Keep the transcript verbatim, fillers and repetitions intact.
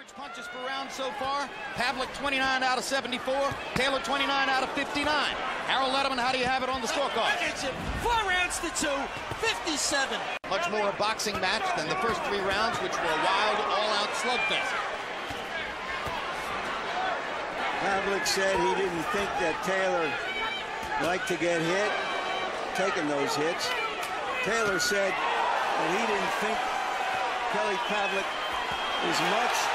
Average punches per round so far. Pavlik twenty-nine out of seventy-four. Taylor twenty-nine out of fifty-nine. Harold Letterman, how do you have it on the scorecard? It's four rounds to two, fifty-seven. Much more a boxing match than the first three rounds, which were a wild, all-out slugfest. Pavlik said he didn't think that Taylor liked to get hit, taking those hits. Taylor said that he didn't think Kelly Pavlik as much